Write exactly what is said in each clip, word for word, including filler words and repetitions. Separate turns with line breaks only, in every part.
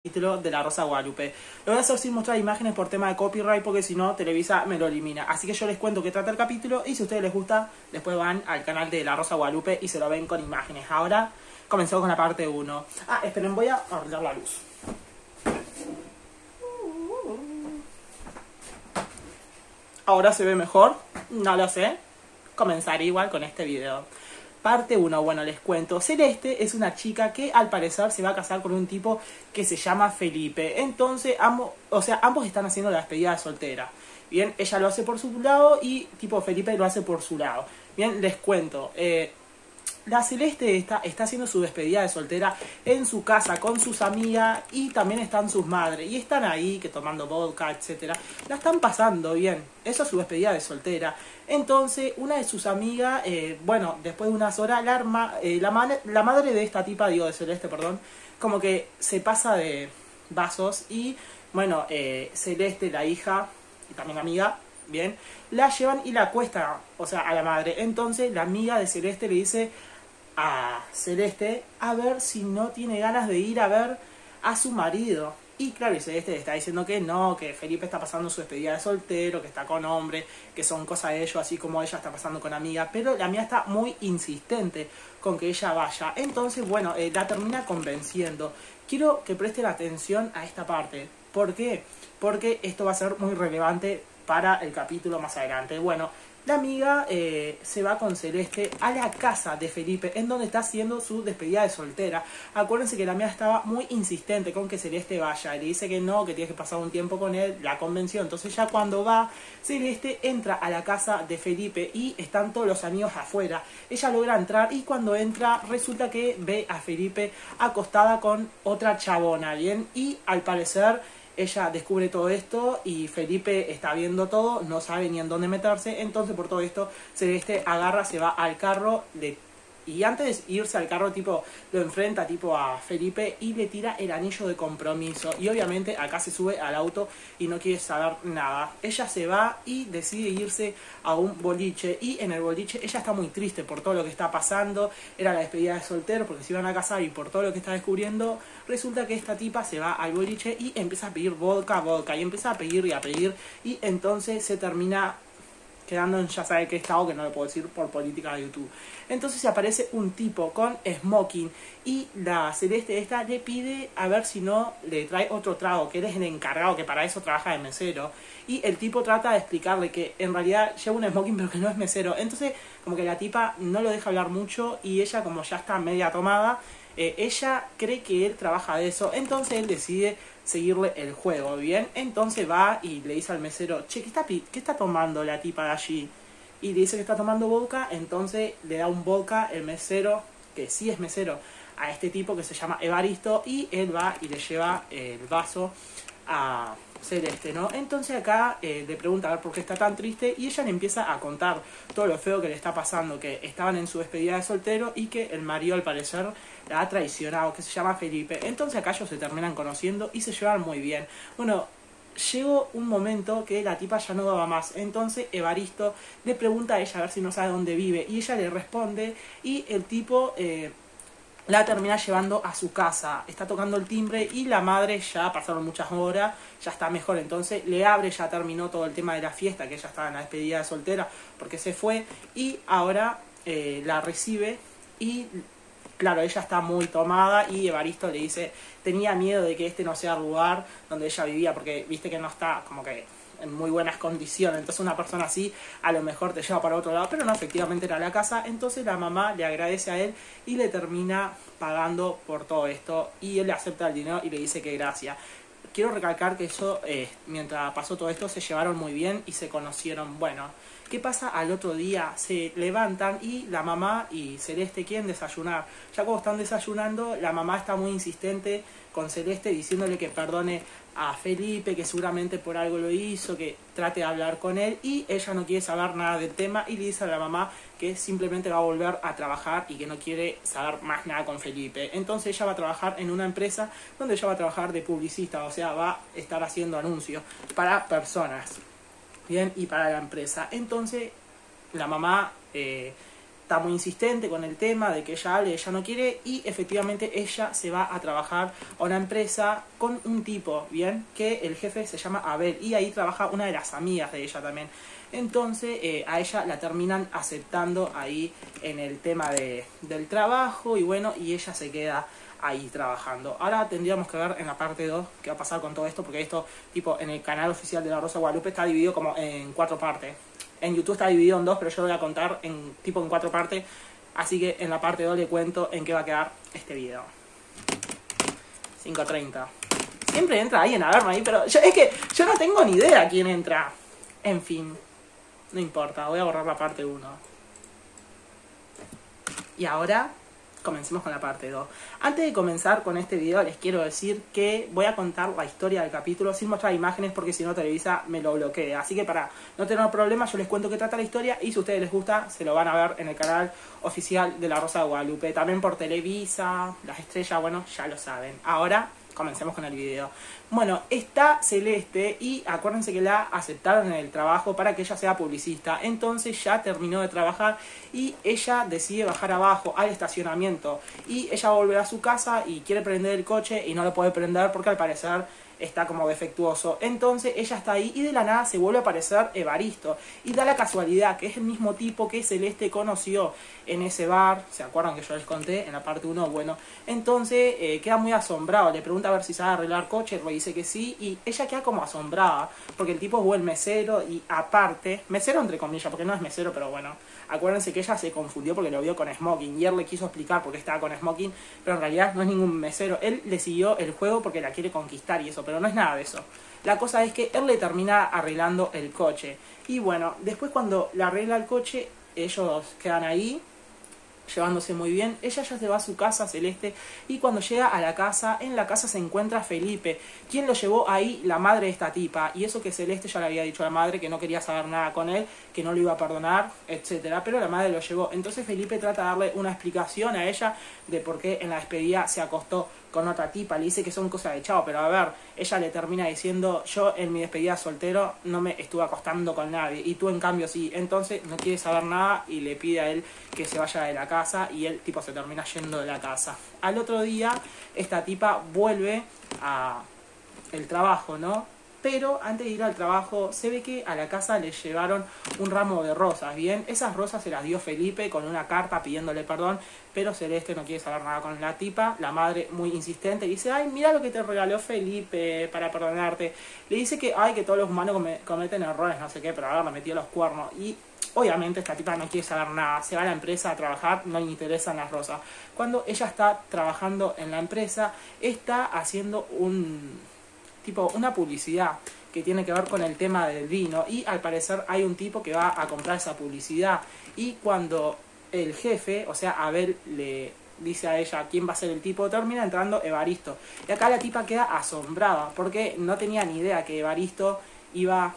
Título de La Rosa de Guadalupe. Lo voy a hacer sin mostrar imágenes por tema de copyright, porque si no Televisa me lo elimina. Así que yo les cuento qué trata el capítulo y si a ustedes les gusta, después van al canal de La Rosa de Guadalupe y se lo ven con imágenes. Ahora comenzamos con la parte uno. Ah, esperen, voy a arreglar la luz. Ahora se ve mejor, no lo sé. Comenzaré igual con este video. Parte uno, bueno, les cuento. Celeste es una chica que al parecer se va a casar con un tipo que se llama Felipe. Entonces, ambos, o sea, ambos están haciendo la despedida de soltera. Bien, ella lo hace por su lado y tipo Felipe lo hace por su lado. Bien, les cuento. Eh, la Celeste está, está haciendo su despedida de soltera en su casa con sus amigas y también están sus madres. Y están ahí, que tomando vodka, etcétera. La están pasando bien. Eso es su despedida de soltera. Entonces, una de sus amigas, eh, bueno, después de unas horas, la, arma, eh, la, man, la madre de esta tipa, digo de Celeste, perdón, como que se pasa de vasos y, bueno, eh, Celeste, la hija y también la amiga, bien, la llevan y la acuestan, o sea, a la madre. Entonces, la amiga de Celeste le dice a Celeste a ver si no tiene ganas de ir a ver a su marido. Y claro, y Celeste le está diciendo que no, que Felipe está pasando su despedida de soltero, que está con hombre, que son cosas de ellos, así como ella está pasando con amiga. Pero la amiga está muy insistente con que ella vaya. Entonces, bueno, eh, la termina convenciendo. Quiero que presten atención a esta parte. ¿Por qué? Porque esto va a ser muy relevante para el capítulo más adelante. Bueno, la amiga eh, se va con Celeste a la casa de Felipe, en donde está haciendo su despedida de soltera. Acuérdense que la amiga estaba muy insistente con que Celeste vaya. Le dice que no, que tiene que pasar un tiempo con él, la convenció. Entonces ya cuando va, Celeste entra a la casa de Felipe y están todos los amigos afuera. Ella logra entrar y cuando entra resulta que ve a Felipe acostada con otra chabona, ¿bien? Y al parecer ella descubre todo esto y Felipe está viendo todo, no sabe ni en dónde meterse. Entonces por todo esto Celeste agarra, se va al carro le, y antes de irse al carro tipo lo enfrenta tipo a Felipe y le tira el anillo de compromiso. Y obviamente acá se sube al auto y no quiere saber nada. Ella se va y decide irse a un boliche y en el boliche ella está muy triste por todo lo que está pasando. Era la despedida de soltero porque se iban a casar y por todo lo que está descubriendo. Resulta que esta tipa se va al boliche y empieza a pedir vodka, vodka. Y empieza a pedir y a pedir. Y entonces se termina quedando en ya sabe qué estado, que no lo puedo decir por política de YouTube. Entonces se aparece un tipo con smoking. Y la Celeste esta le pide a ver si no le trae otro trago. Que él es el encargado, que para eso trabaja de mesero. Y el tipo trata de explicarle que en realidad lleva un smoking pero que no es mesero. Entonces como que la tipa no lo deja hablar mucho. Y ella como ya está media tomada, Eh, ella cree que él trabaja de eso, entonces él decide seguirle el juego, ¿bien? Entonces va y le dice al mesero, che, ¿qué está, qué está tomando la tipa de allí? Y le dice que está tomando vodka, entonces le da un vodka el mesero, que sí es mesero, a este tipo que se llama Evaristo, y él va y le lleva el vaso a Celeste, ¿no? Entonces acá eh, le pregunta a ver por qué está tan triste y ella le empieza a contar todo lo feo que le está pasando, que estaban en su despedida de soltero y que el marido al parecer la ha traicionado, que se llama Felipe. Entonces acá ellos se terminan conociendo y se llevan muy bien. Bueno, llegó un momento que la tipa ya no daba más, entonces Evaristo le pregunta a ella a ver si no sabe dónde vive y ella le responde y el tipo Eh, la termina llevando a su casa. Está tocando el timbre y la madre ya pasaron muchas horas, ya está mejor. Entonces le abre, ya terminó todo el tema de la fiesta, que ella estaba en la despedida de soltera porque se fue. Y ahora eh, la recibe y claro, ella está muy tomada y Evaristo le dice, tenía miedo de que este no sea el lugar donde ella vivía, porque viste que no está como que en muy buenas condiciones. Entonces una persona así a lo mejor te lleva para otro lado, pero no, efectivamente era la casa. Entonces la mamá le agradece a él y le termina pagando por todo esto y él le acepta el dinero y le dice que gracias. Quiero recalcar que eso, eh, mientras pasó todo esto, se llevaron muy bien y se conocieron. Bueno, ¿qué pasa al otro día? Se levantan y la mamá y Celeste quieren desayunar. Ya cuando están desayunando, la mamá está muy insistente con Celeste diciéndole que perdone a Felipe, que seguramente por algo lo hizo, que trate de hablar con él, y ella no quiere saber nada del tema y le dice a la mamá que simplemente va a volver a trabajar y que no quiere saber más nada con Felipe. Entonces ella va a trabajar en una empresa donde ella va a trabajar de publicista, o sea, va a estar haciendo anuncios para personas, bien, y para la empresa. Entonces la mamá eh, está muy insistente con el tema de que ella hable, ella no quiere, y efectivamente ella se va a trabajar a una empresa con un tipo, bien, que el jefe se llama Abel, y ahí trabaja una de las amigas de ella también. Entonces eh, a ella la terminan aceptando ahí en el tema de, del trabajo, y bueno, y ella se queda ahí trabajando. Ahora tendríamos que ver en la parte dos qué va a pasar con todo esto, porque esto, tipo, en el canal oficial de La Rosa de Guadalupe está dividido como en cuatro partes. En YouTube está dividido en dos, pero yo lo voy a contar en tipo en cuatro partes. Así que en la parte dos le cuento en qué va a quedar este video. cinco treinta. Siempre entra alguien a verme ahí, pero yo, es que yo no tengo ni idea quién entra. En fin, no importa, voy a borrar la parte uno. Y ahora comencemos con la parte dos. Antes de comenzar con este video les quiero decir que voy a contar la historia del capítulo sin mostrar imágenes, porque si no Televisa me lo bloquea. Así que para no tener problemas yo les cuento qué trata la historia, y si a ustedes les gusta se lo van a ver en el canal oficial de La Rosa de Guadalupe. También por Televisa, las estrellas, bueno, ya lo saben. Ahora comencemos con el video. Bueno, está Celeste y acuérdense que la aceptaron en el trabajo para que ella sea publicista. Entonces ya terminó de trabajar y ella decide bajar abajo al estacionamiento. Y ella vuelve a su casa y quiere prender el coche y no lo puede prender porque al parecer está como defectuoso. Entonces ella está ahí y de la nada se vuelve a aparecer Evaristo. Y da la casualidad que es el mismo tipo que Celeste conoció en ese bar. ¿Se acuerdan que yo les conté en la parte uno? Bueno, entonces eh, queda muy asombrado. Le pregunta a ver si sabe arreglar coche. Le dice que sí. Y ella queda como asombrada porque el tipo es buen mesero. Y aparte, mesero entre comillas, porque no es mesero, pero bueno, acuérdense que ella se confundió porque lo vio con Smoking. Y él le quiso explicar por qué estaba con Smoking, pero en realidad no es ningún mesero. Él le siguió el juego porque la quiere conquistar y eso, pero no es nada de eso. La cosa es que él le termina arreglando el coche. Y bueno, después cuando le arregla el coche, ellos quedan ahí llevándose muy bien. Ella ya se va a su casa, Celeste, y cuando llega a la casa, en la casa se encuentra Felipe. ¿Quién lo llevó ahí? La madre de esta tipa. Y eso que Celeste ya le había dicho a la madre que no quería saber nada con él, que no lo iba a perdonar, etcétera. Pero la madre lo llevó. Entonces Felipe trata de darle una explicación a ella de por qué en la despedida se acostó con otra tipa. Le dice que son cosas de chavo, pero a ver, ella le termina diciendo: yo en mi despedida soltero no me estuve acostando con nadie, y tú en cambio sí. Entonces no quiere saber nada y le pide a él que se vaya de la casa, y él tipo se termina yendo de la casa. Al otro día esta tipa vuelve a el trabajo, ¿no? Pero antes de ir al trabajo se ve que a la casa le llevaron un ramo de rosas, ¿bien? Esas rosas se las dio Felipe con una carta pidiéndole perdón, pero Celeste no quiere saber nada con la tipa. La madre, muy insistente, dice: ay, mira lo que te regaló Felipe para perdonarte. Le dice que, ay, que todos los humanos come cometen errores, no sé qué, pero ahora me metió los cuernos. Y obviamente esta tipa no quiere saber nada, se va a la empresa a trabajar, no le interesan las rosas. Cuando ella está trabajando en la empresa, está haciendo un tipo una publicidad que tiene que ver con el tema del vino, y al parecer hay un tipo que va a comprar esa publicidad. Y cuando el jefe, o sea Abel, le dice a ella quién va a ser el tipo, termina entrando Evaristo. Y acá la tipa queda asombrada porque no tenía ni idea que Evaristo iba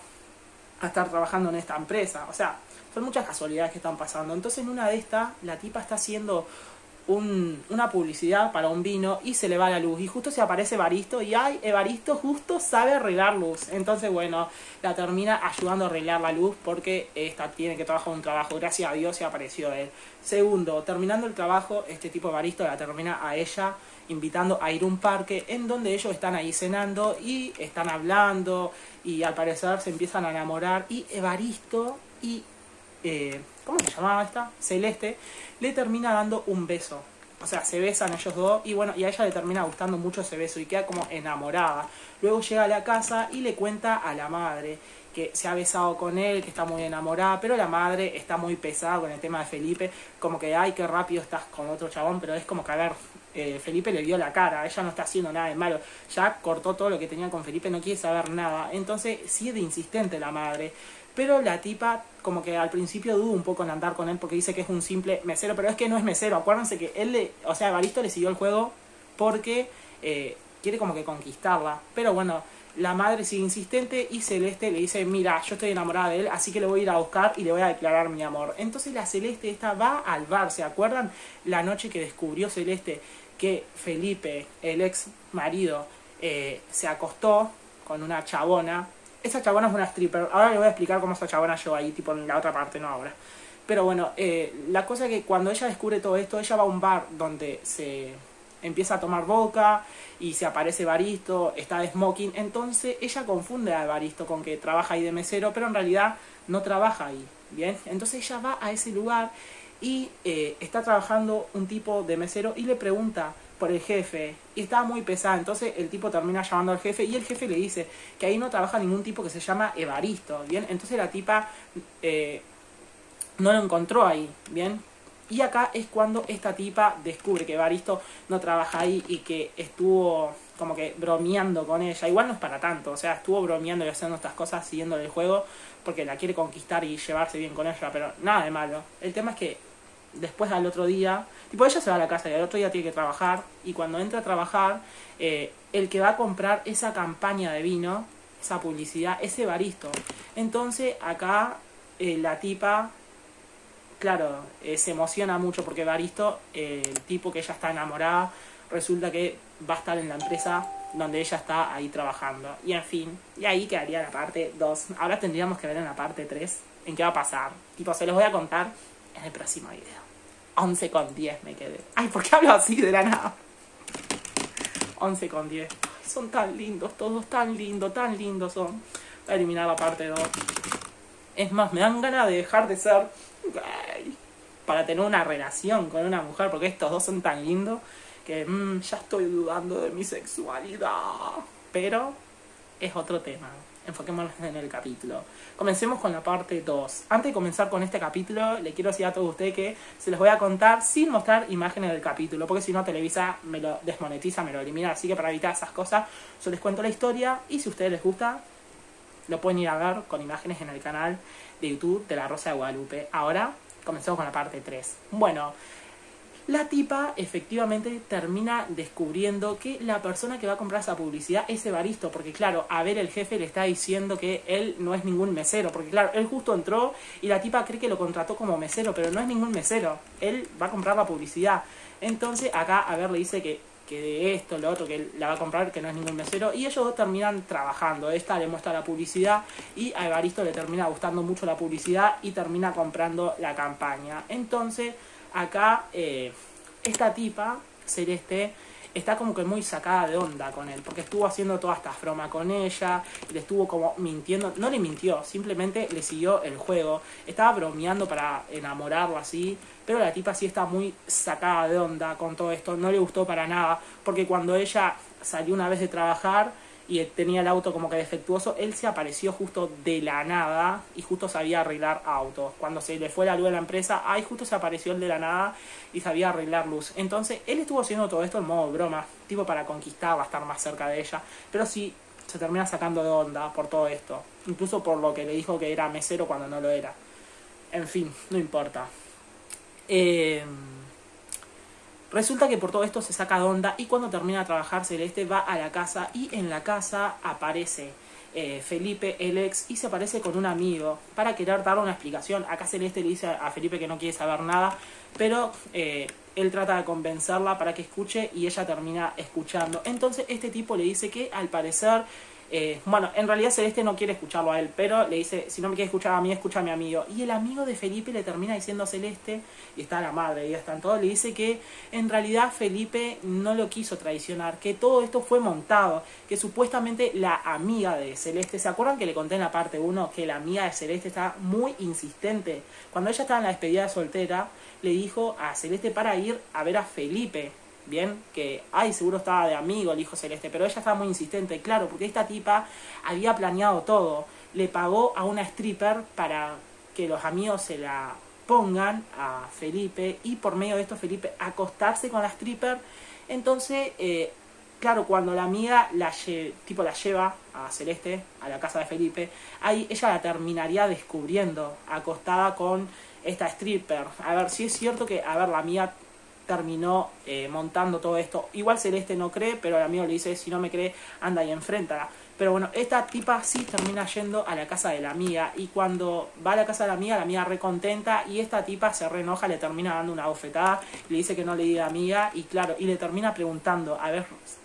a estar trabajando en esta empresa. O sea, son muchas casualidades que están pasando. Entonces en una de estas la tipa está haciendo Un, una publicidad para un vino y se le va la luz, y justo se aparece Evaristo y ay, Evaristo justo sabe arreglar luz. Entonces bueno, la termina ayudando a arreglar la luz porque esta tiene que trabajar un trabajo. Gracias a Dios se apareció él. Segundo, terminando el trabajo, este tipo Evaristo la termina a ella invitando a ir a un parque en donde ellos están ahí cenando y están hablando, y al parecer se empiezan a enamorar, y Evaristo y Eh, ¿cómo se llamaba esta? Celeste, le termina dando un beso. O sea, se besan ellos dos, y bueno, y a ella le termina gustando mucho ese beso y queda como enamorada. Luego llega a la casa y le cuenta a la madre que se ha besado con él, que está muy enamorada, pero la madre está muy pesada con el tema de Felipe, como que ay, qué rápido estás con otro chabón, pero es como que a ver, eh, Felipe le dio la cara, ella no está haciendo nada de malo, ya cortó todo lo que tenía con Felipe, no quiere saber nada. Entonces sigue de insistente la madre, pero la tipa como que al principio duda un poco en andar con él porque dice que es un simple mesero, pero es que no es mesero. Acuérdense que él, le, o sea, Evaristo le siguió el juego porque eh, quiere como que conquistarla. Pero bueno, la madre sigue insistente y Celeste le dice: mira, yo estoy enamorada de él, así que le voy a ir a buscar y le voy a declarar mi amor. Entonces la Celeste esta va al bar. ¿Se acuerdan la noche que descubrió Celeste que Felipe, el ex marido, eh, se acostó con una chabona? Esa chabona es una stripper. Ahora le voy a explicar cómo esa chabona llegó ahí, tipo en la otra parte, no ahora. Pero bueno, eh, la cosa es que cuando ella descubre todo esto, ella va a un bar donde se empieza a tomar vodka y se aparece Evaristo, está de smoking. Entonces ella confunde a Evaristo con que trabaja ahí de mesero, pero en realidad no trabaja ahí, ¿bien? Entonces ella va a ese lugar y eh, está trabajando un tipo de mesero y le pregunta por el jefe y estaba muy pesada. Entonces el tipo termina llamando al jefe y el jefe le dice que ahí no trabaja ningún tipo que se llama Evaristo, ¿bien? Entonces la tipa eh, no lo encontró ahí, ¿bien? Y acá es cuando esta tipa descubre que Evaristo no trabaja ahí y que estuvo como que bromeando con ella. Igual no es para tanto, o sea, estuvo bromeando y haciendo estas cosas siguiéndole el juego porque la quiere conquistar y llevarse bien con ella, pero nada de malo. El tema es que después al otro día, tipo ella se va a la casa y al otro día tiene que trabajar, y cuando entra a trabajar, eh, el que va a comprar esa campaña de vino, esa publicidad, es Evaristo. Entonces acá eh, la tipa... Claro, eh, se emociona mucho porque Evaristo, eh, el tipo que ella está enamorada, resulta que va a estar en la empresa donde ella está ahí trabajando. Y en fin, y ahí quedaría la parte dos. Ahora tendríamos que ver en la parte tres en qué va a pasar. Tipo, se los voy a contar en el próximo video. once con diez me quedé. Ay, ¿por qué hablo así de la nada? once con diez. Son tan lindos, todos tan lindos, tan lindos son. Voy a eliminar la parte dos. Es más, me dan ganas de dejar de ser gay para tener una relación con una mujer, porque estos dos son tan lindos que mmm, ya estoy dudando de mi sexualidad. Pero es otro tema. Enfoquémonos en el capítulo. Comencemos con la parte dos. Antes de comenzar con este capítulo, le quiero decir a todos ustedes que se los voy a contar sin mostrar imágenes del capítulo, porque si no Televisa me lo desmonetiza, me lo elimina. Así que para evitar esas cosas, yo les cuento la historia y si a ustedes les gusta, lo pueden ir a ver con imágenes en el canal de YouTube de La Rosa de Guadalupe. Ahora comenzamos con la parte tres. Bueno, la tipa efectivamente termina descubriendo que la persona que va a comprar esa publicidad es Evaristo. Porque claro, a ver, el jefe le está diciendo que él no es ningún mesero. Porque claro, él justo entró y la tipa cree que lo contrató como mesero, pero no es ningún mesero. Él va a comprar la publicidad. Entonces acá, a ver, le dice que que de esto, lo otro, que él la va a comprar, que no es ningún mesero, y ellos dos terminan trabajando. Esta le muestra la publicidad y a Evaristo le termina gustando mucho la publicidad y termina comprando la campaña. Entonces acá eh, esta tipa, Celeste, está como que muy sacada de onda con él, porque estuvo haciendo todas estas bromas con ella, y le estuvo como mintiendo, no le mintió, simplemente le siguió el juego, estaba bromeando para enamorarlo así, pero la tipa sí está muy sacada de onda con todo esto, no le gustó para nada, porque cuando ella salió una vez de trabajar y tenía el auto como que defectuoso, él se apareció justo de la nada y justo sabía arreglar autos. Cuando se le fue la luz de la empresa, ahí justo se apareció el de la nada y sabía arreglar luz. Entonces él estuvo haciendo todo esto en modo broma, tipo para conquistarla, estar más cerca de ella, pero sí se termina sacando de onda por todo esto, incluso por lo que le dijo que era mesero cuando no lo era. En fin, no importa. Eh... Resulta que por todo esto se saca de onda y cuando termina de trabajar Celeste va a la casa y en la casa aparece eh, Felipe, el ex, y se aparece con un amigo para querer darle una explicación. Acá Celeste le dice a Felipe que no quiere saber nada, pero eh, él trata de convencerla para que escuche y ella termina escuchando. Entonces este tipo le dice que al parecer... Eh, bueno, en realidad Celeste no quiere escucharlo a él, pero le dice, si no me quiere escuchar a mí, escucha a mi amigo. Y el amigo de Felipe le termina diciendo a Celeste, y está la madre, y ya están todos, le dice que en realidad Felipe no lo quiso traicionar, que todo esto fue montado, que supuestamente la amiga de Celeste, ¿se acuerdan que le conté en la parte uno que la amiga de Celeste está muy insistente? Cuando ella estaba en la despedida de soltera, le dijo a Celeste para ir a ver a Felipe. Bien, que, ay, seguro estaba de amigo el hijo Celeste, pero ella estaba muy insistente, claro, porque esta tipa había planeado todo. Le pagó a una stripper para que los amigos se la pongan a Felipe y por medio de esto Felipe acostarse con la stripper. Entonces, eh, claro, cuando la amiga la, lle tipo, la lleva a Celeste, a la casa de Felipe, ahí ella la terminaría descubriendo, acostada con esta stripper. A ver, si es cierto que, a ver, la amiga terminó eh, montando todo esto. Igual Celeste no cree, pero el amigo le dice, si no me cree, anda y enfréntala. Pero bueno, esta tipa sí termina yendo a la casa de la amiga. Y cuando va a la casa de la amiga, la amiga re contenta. Y esta tipa se re enoja, le termina dando una bofetada. Le dice que no le diga amiga. Y claro, y le termina preguntando, a ver,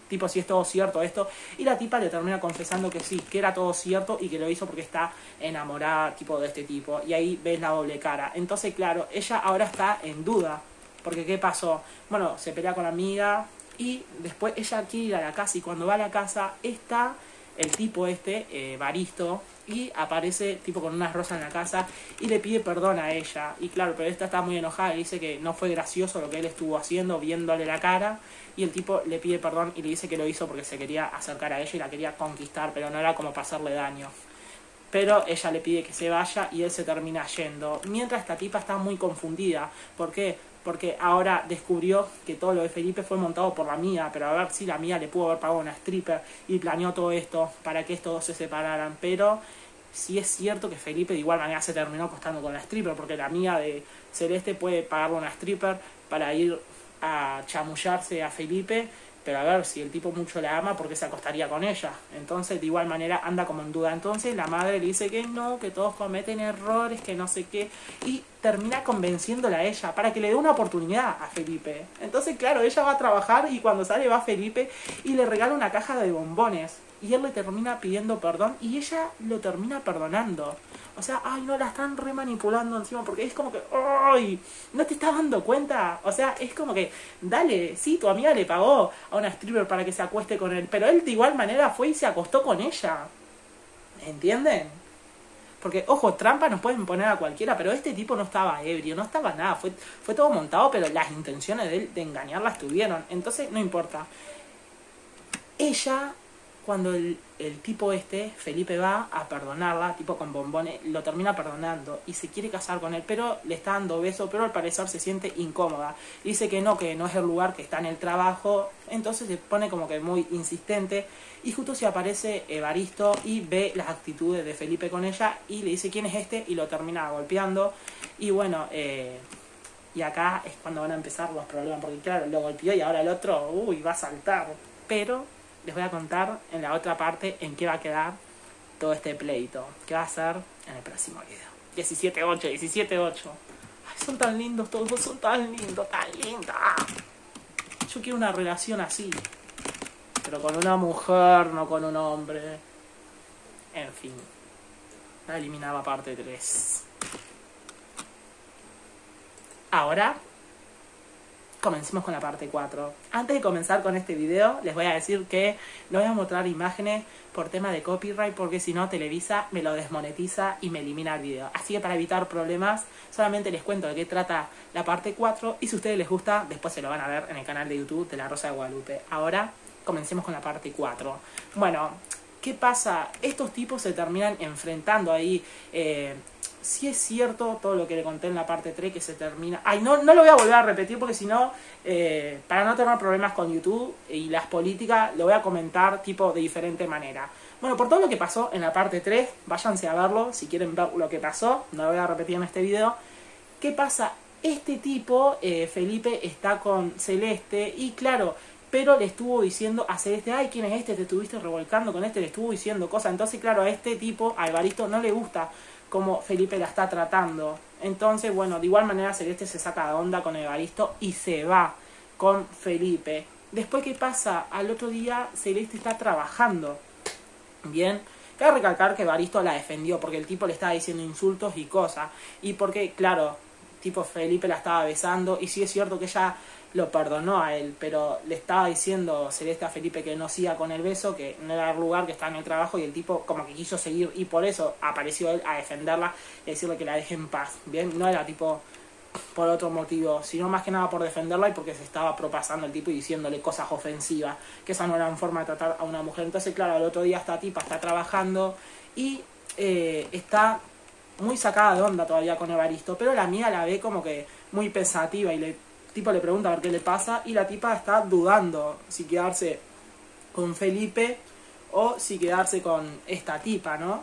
tipo si es todo cierto esto, y la tipa le termina confesando que sí, que era todo cierto y que lo hizo porque está enamorada tipo de este tipo, y ahí ves la doble cara. Entonces claro, ella ahora está en duda, porque ¿qué pasó? Bueno, se pelea con la amiga y después ella quiere ir a la casa, y cuando va a la casa está el tipo este, eh, Evaristo, y aparece tipo con unas rosas en la casa y le pide perdón a ella. Y claro, pero esta está muy enojada y dice que no fue gracioso lo que él estuvo haciendo, viéndole la cara, y el tipo le pide perdón y le dice que lo hizo porque se quería acercar a ella y la quería conquistar, pero no era como para hacerle daño. Pero ella le pide que se vaya y él se termina yendo. Mientras esta tipa está muy confundida. ¿Por qué? Porque ahora descubrió que todo lo de Felipe fue montado por la mía, pero a ver si la mía le pudo haber pagado una stripper y planeó todo esto para que estos dos se separaran. Pero sí es cierto que Felipe de igual manera se terminó acostando con la stripper, porque la mía de Celeste puede pagarle una stripper para ir a chamullarse a Felipe, pero a ver, si el tipo mucho la ama, ¿por qué se acostaría con ella? Entonces de igual manera anda como en duda. Entonces la madre le dice que no, que todos cometen errores, que no sé qué, y termina convenciéndola a ella para que le dé una oportunidad a Felipe. Entonces claro, ella va a trabajar y cuando sale va Felipe y le regala una caja de bombones, y él le termina pidiendo perdón y ella lo termina perdonando. O sea, ay, no, la están re manipulando encima, porque es como que, ay, no te estás dando cuenta. O sea, es como que, dale, sí, tu amiga le pagó a una stripper para que se acueste con él, pero él de igual manera fue y se acostó con ella. ¿Entienden? Porque, ojo, trampa nos pueden poner a cualquiera, pero este tipo no estaba ebrio, no estaba nada, fue, fue todo montado, pero las intenciones de él de engañarla estuvieron. Entonces, no importa. Ella, cuando el, el tipo este, Felipe, va a perdonarla, tipo con bombones, lo termina perdonando y se quiere casar con él, pero le está dando beso, pero al parecer se siente incómoda. Dice que no, que no es el lugar, que está en el trabajo, entonces se pone como que muy insistente, y justo se aparece Evaristo y ve las actitudes de Felipe con ella y le dice quién es este y lo termina golpeando. Y bueno, eh, y acá es cuando van a empezar los problemas, porque claro, lo golpeó y ahora el otro, uy, va a saltar. Pero les voy a contar en la otra parte en qué va a quedar todo este pleito, que va a ser en el próximo video. diecisiete ocho, diecisiete ocho. Ay, son tan lindos todos, son tan lindos, tan lindos. Yo quiero una relación así, pero con una mujer, no con un hombre. En fin, la eliminaba parte tres. Ahora comencemos con la parte cuatro. Antes de comenzar con este video, les voy a decir que no voy a mostrar imágenes por tema de copyright, porque si no Televisa me lo desmonetiza y me elimina el video. Así que para evitar problemas, solamente les cuento de qué trata la parte cuatro, y si a ustedes les gusta, después se lo van a ver en el canal de YouTube de La Rosa de Guadalupe. Ahora comencemos con la parte cuatro. Bueno, ¿qué pasa? Estos tipos se terminan enfrentando ahí. Eh, sí es cierto todo lo que le conté en la parte tres, que se termina... Ay, no, no lo voy a volver a repetir, porque si no, eh, para no tener problemas con YouTube y las políticas, lo voy a comentar tipo de diferente manera. Bueno, por todo lo que pasó en la parte tres, váyanse a verlo si quieren ver lo que pasó, no lo voy a repetir en este video. ¿Qué pasa? Este tipo, eh, Felipe, está con Celeste y claro, pero le estuvo diciendo a Celeste, ay, ¿quién es este? Te estuviste revolcando con este, le estuvo diciendo cosas. Entonces, claro, a este tipo, a Evaristo, no le gusta como Felipe la está tratando. Entonces, bueno, de igual manera Celeste se saca de onda con Evaristo y se va con Felipe. Después, ¿qué pasa? Al otro día Celeste está trabajando. Bien, cabe recalcar que Evaristo la defendió porque el tipo le estaba diciendo insultos y cosas. Y porque, claro, tipo Felipe la estaba besando, y sí es cierto que ella lo perdonó a él, pero le estaba diciendo Celeste a Felipe que no siga con el beso, que no era el lugar, que estaba en el trabajo, y el tipo como que quiso seguir, y por eso apareció él a defenderla y decirle que la deje en paz. Bien, no era tipo por otro motivo, sino más que nada por defenderla y porque se estaba propasando el tipo y diciéndole cosas ofensivas, que esa no era una forma de tratar a una mujer. Entonces, claro, el otro día esta tipa está trabajando y eh, está muy sacada de onda todavía con Evaristo, pero la amiga la ve como que muy pensativa y le tipo le pregunta a ver qué le pasa, y la tipa está dudando si quedarse con Felipe o si quedarse con esta tipa, ¿no?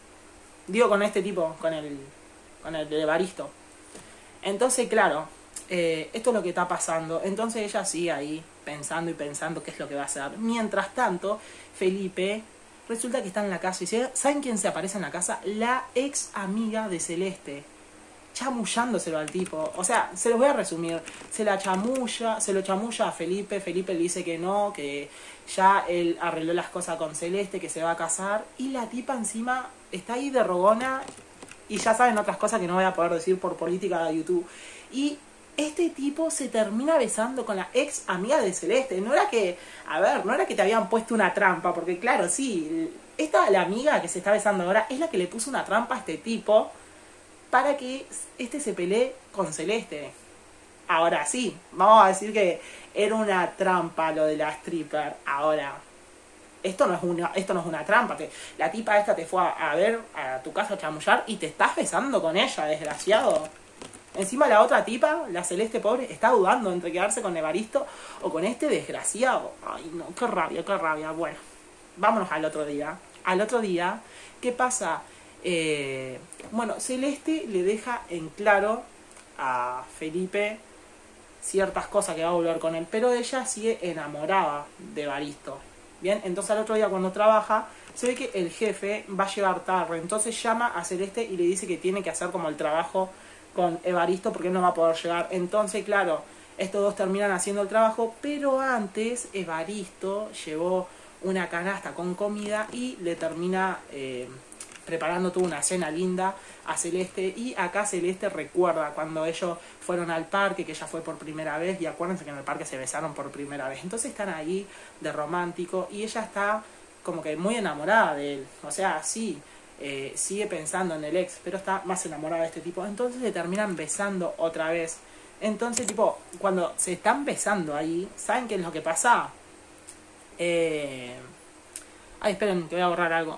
Digo con este tipo, con el con el de Evaristo. Entonces, claro, eh, esto es lo que está pasando. Entonces ella sigue ahí pensando y pensando qué es lo que va a hacer. Mientras tanto, Felipe resulta que está en la casa y ¿saben quién se aparece en la casa? La ex amiga de Celeste. chamullándoselo al tipo. O sea, se los voy a resumir. Se la chamulla, se lo chamulla a Felipe. Felipe le dice que no, que ya él arregló las cosas con Celeste, que se va a casar. Y la tipa encima está ahí de rogona. Y ya saben otras cosas que no voy a poder decir por política de YouTube. Y este tipo se termina besando con la ex amiga de Celeste. No era que, a ver, no era que te habían puesto una trampa. Porque claro, sí, esta, la amiga que se está besando ahora, es la que le puso una trampa a este tipo para que este se pelee con Celeste. Ahora sí, vamos a decir que era una trampa lo de la stripper. Ahora, esto no es una, esto no es una trampa, que la tipa esta te fue a, a ver a tu casa a chamullar y te estás besando con ella, desgraciado. Encima la otra tipa, la Celeste pobre, está dudando entre quedarse con Evaristo o con este desgraciado. Ay no, qué rabia, qué rabia. Bueno, vámonos al otro día. Al otro día, ¿qué pasa? Eh, bueno, Celeste le deja en claro a Felipe ciertas cosas que va a volver con él, pero ella sigue enamorada de Evaristo. Bien, entonces al otro día cuando trabaja, se ve que el jefe va a llegar tarde, entonces llama a Celeste y le dice que tiene que hacer como el trabajo con Evaristo porque él no va a poder llegar. Entonces, claro, estos dos terminan haciendo el trabajo, pero antes Evaristo llevó una canasta con comida y le termina eh, preparando toda una cena linda a Celeste. Y acá Celeste recuerda cuando ellos fueron al parque, que ella fue por primera vez, y acuérdense que en el parque se besaron por primera vez. Entonces están ahí de romántico y ella está como que muy enamorada de él. O sea, sí, eh, sigue pensando en el ex, pero está más enamorada de este tipo. Entonces se terminan besando otra vez. Entonces, tipo, cuando se están besando ahí, ¿saben qué es lo que pasa? Eh... Ay, esperen, que voy a borrar algo.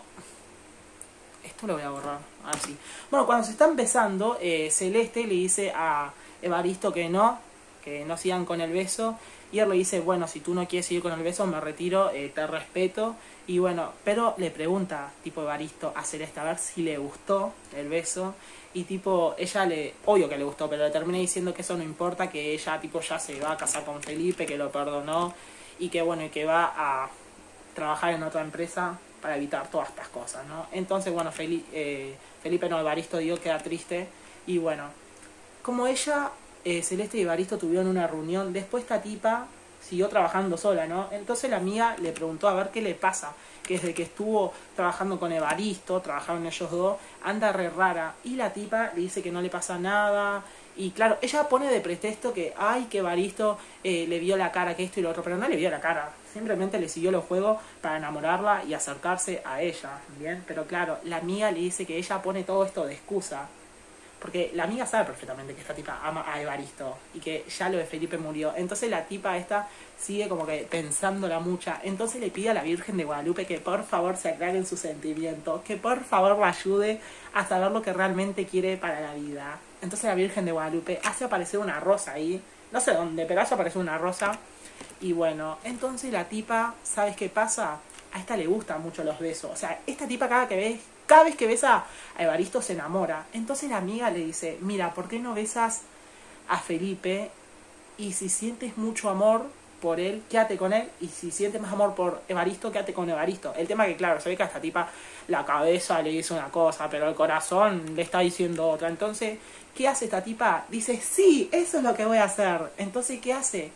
Esto lo voy a borrar, así. Bueno, cuando se están besando, eh, Celeste le dice a Evaristo que no, que no sigan con el beso. Y él le dice, bueno, si tú no quieres seguir con el beso, me retiro, eh, te respeto. Y bueno, pero le pregunta, tipo, Evaristo a Celeste a ver si le gustó el beso. Y tipo, ella le, obvio que le gustó, pero le termina diciendo que eso no importa, que ella, tipo, ya se va a casar con Felipe, que lo perdonó. Y que, bueno, y que va a trabajar en otra empresa para evitar todas estas cosas, ¿no? Entonces, bueno, Feli eh, Felipe no, Evaristo, digo, queda triste. Y bueno, como ella, eh, Celeste y Evaristo tuvieron una reunión, después esta tipa siguió trabajando sola, ¿no? Entonces la amiga le preguntó a ver qué le pasa, que desde que estuvo trabajando con Evaristo, trabajaron ellos dos, anda re rara. Y la tipa le dice que no le pasa nada. Y claro, ella pone de pretexto que, ay, que Evaristo eh, le vio la cara, que esto y lo otro, pero no le vio la cara. Simplemente le siguió los juegos para enamorarla y acercarse a ella, ¿bien? Pero claro, la amiga le dice que ella pone todo esto de excusa. Porque la amiga sabe perfectamente que esta tipa ama a Evaristo y que ya lo de Felipe murió. Entonces la tipa esta sigue como que pensándola mucha. Entonces le pide a la Virgen de Guadalupe que por favor se aclaren sus sentimientos, que por favor la ayude a saber lo que realmente quiere para la vida. Entonces la Virgen de Guadalupe hace aparecer una rosa ahí, no sé dónde, pero hace aparecer una rosa. Y bueno, entonces la tipa, ¿sabes qué pasa? A esta le gustan mucho los besos. O sea, esta tipa cada que ve, cada vez que besa a Evaristo se enamora. Entonces la amiga le dice, mira, ¿por qué no besas a Felipe? Y si sientes mucho amor por él, quédate con él. Y si sientes más amor por Evaristo, quédate con Evaristo. El tema es que, claro, se ve que a esta tipa la cabeza le dice una cosa, pero el corazón le está diciendo otra. Entonces, ¿qué hace esta tipa? Dice, sí, eso es lo que voy a hacer. Entonces, ¿qué hace?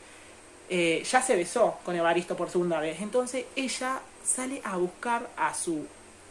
Eh, ya se besó con Evaristo por segunda vez. Entonces, ella sale a buscar a su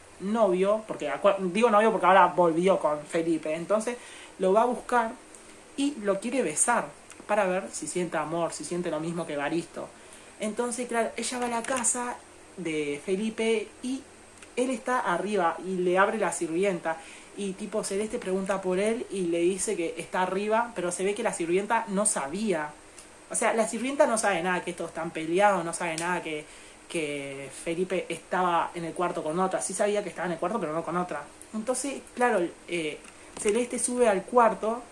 novio, porque digo novio porque ahora volvió con Felipe. Entonces, lo va a buscar y lo quiere besar para ver si siente amor, si siente lo mismo que Evaristo. Entonces, claro, ella va a la casa de Felipe y él está arriba y le abre la sirvienta. Y tipo Celeste pregunta por él y le dice que está arriba, pero se ve que la sirvienta no sabía. O sea, la sirvienta no sabe nada que estos están peleados, no sabe nada que, que Felipe estaba en el cuarto con otra. Sí sabía que estaba en el cuarto, pero no con otra. Entonces, claro, eh, Celeste sube al cuarto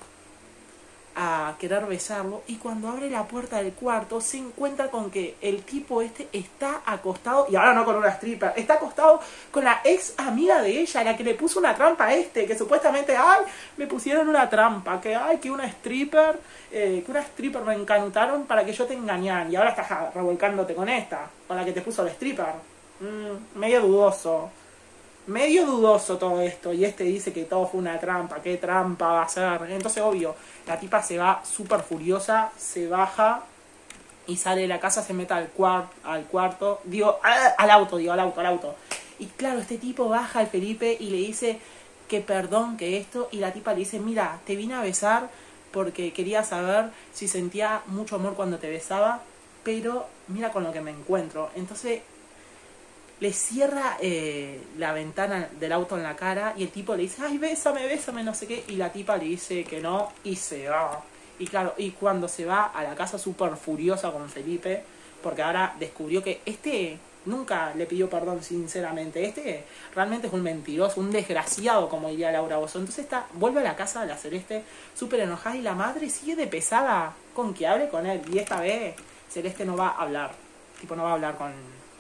a querer besarlo y cuando abre la puerta del cuarto se encuentra con que el tipo este está acostado, y ahora no con una stripper, está acostado con la ex amiga de ella, la que le puso una trampa a este, que supuestamente, ay, me pusieron una trampa, que ay, que una stripper, eh, que una stripper me encanutaron para que yo te engañara, y ahora estás revolcándote con esta, con la que te puso la stripper. Mm, medio dudoso. medio dudoso todo esto. Y este dice que todo fue una trampa. ¿Qué trampa va a ser? Entonces, obvio, la tipa se va súper furiosa, se baja y sale de la casa, se mete al, cuar al cuarto, digo, al auto, digo, al auto, al auto. Y claro, este tipo baja al Felipe y le dice que perdón, que esto, y la tipa le dice, mira, te vine a besar porque quería saber si sentía mucho amor cuando te besaba, pero mira con lo que me encuentro. Entonces le cierra eh, la ventana del auto en la cara y el tipo le dice, ay, bésame, bésame, no sé qué, y la tipa le dice que no y se va. Y claro, y cuando se va a la casa súper furiosa con Felipe, porque ahora descubrió que este nunca le pidió perdón sinceramente, este realmente es un mentiroso, un desgraciado, como diría Laura Bozzo. Entonces está, vuelve a la casa de la Celeste súper enojada y la madre sigue de pesada con que hable con él. Y esta vez Celeste no va a hablar, tipo no va a hablar con,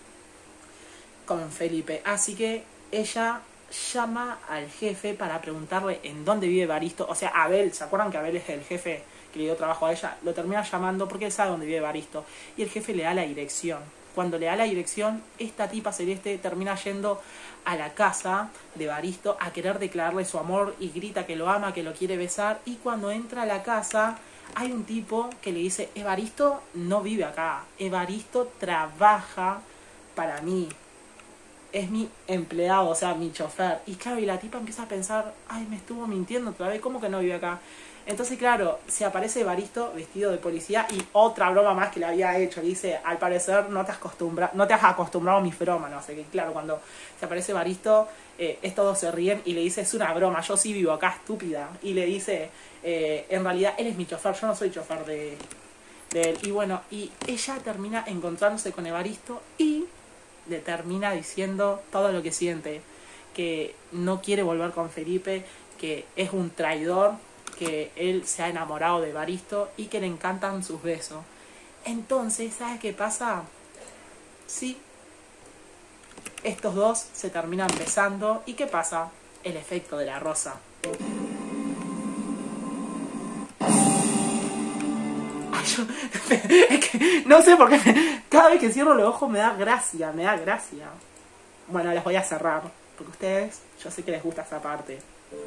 con Felipe. Así que ella llama al jefe para preguntarle en dónde vive Evaristo. O sea, Abel, ¿se acuerdan que Abel es el jefe que le dio trabajo a ella? Lo termina llamando porque él sabe dónde vive Evaristo. Y el jefe le da la dirección. Cuando le da la dirección, esta tipa Celeste termina yendo a la casa de Evaristo a querer declararle su amor y grita que lo ama, que lo quiere besar. Y cuando entra a la casa, hay un tipo que le dice, Evaristo no vive acá, Evaristo trabaja para mí, es mi empleado, o sea, mi chofer. Y claro, y la tipa empieza a pensar, ay, me estuvo mintiendo otra vez, ¿cómo que no vive acá? Entonces, claro, se aparece Evaristo vestido de policía y otra broma más que le había hecho. Le dice, al parecer no te has, acostumbra no te has acostumbrado a mis bromas, no sé qué. Claro, cuando se aparece Evaristo, eh, estos dos se ríen y le dice, es una broma, yo sí vivo acá, estúpida. Y le dice, eh, en realidad él es mi chofer, yo no soy chofer de, de él. Y bueno, y ella termina encontrándose con Evaristo y le termina diciendo todo lo que siente. Que no quiere volver con Felipe, que es un traidor, que él se ha enamorado de Evaristo y que le encantan sus besos. Entonces, ¿sabes qué pasa? Sí, estos dos se terminan besando. ¿Y qué pasa? El efecto de la rosa. Ay, yo, es que no sé por qué me, cada vez que cierro los ojos me da gracia, me da gracia. Bueno, les voy a cerrar, porque ustedes, yo sé que les gusta esa parte.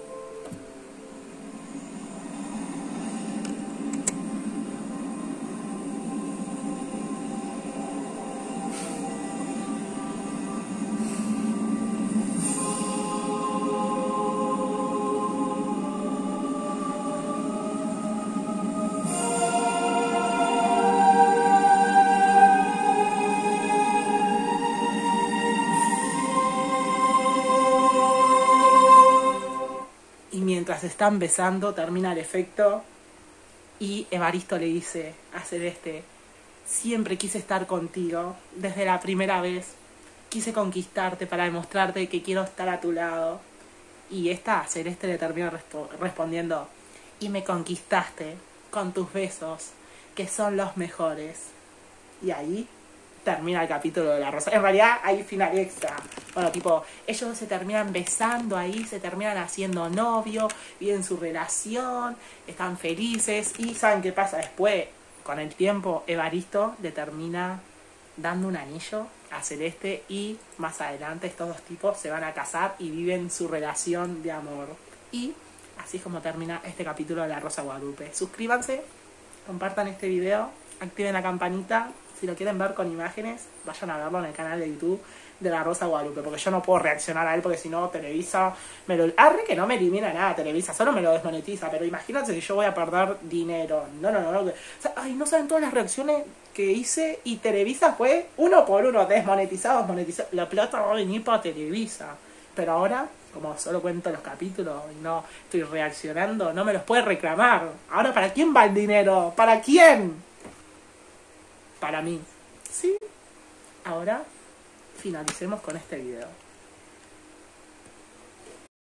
Mientras están besando, termina el efecto y Evaristo le dice a Celeste, siempre quise estar contigo, desde la primera vez, quise conquistarte para demostrarte que quiero estar a tu lado. Y esta Celeste le termina resp respondiendo, y me conquistaste con tus besos, que son los mejores. Y ahí termina el capítulo de la rosa. En realidad hay final extra. Bueno, tipo, ellos se terminan besando ahí, se terminan haciendo novio, viven su relación, están felices. Y ¿saben qué pasa después? Con el tiempo, Evaristo le termina dando un anillo a Celeste y más adelante estos dos tipos se van a casar y viven su relación de amor. Y así es como termina este capítulo de La Rosa Guadalupe. Suscríbanse, compartan este video, activen la campanita. Si lo quieren ver con imágenes, vayan a verlo en el canal de YouTube de La Rosa Guadalupe, porque yo no puedo reaccionar a él, porque si no Televisa me lo... Arre que no me elimina nada Televisa, solo me lo desmonetiza, pero imagínate que yo voy a perder dinero. No, no, no, no. O sea, ay, no saben todas las reacciones que hice y Televisa fue uno por uno, desmonetizado, desmonetizado. La plata va a venir para Televisa. Pero ahora, como solo cuento los capítulos y no estoy reaccionando, no me los puede reclamar. Ahora, ¿para quién va el dinero? ¿Para quién? Para mí. Sí. Ahora finalicemos con este video.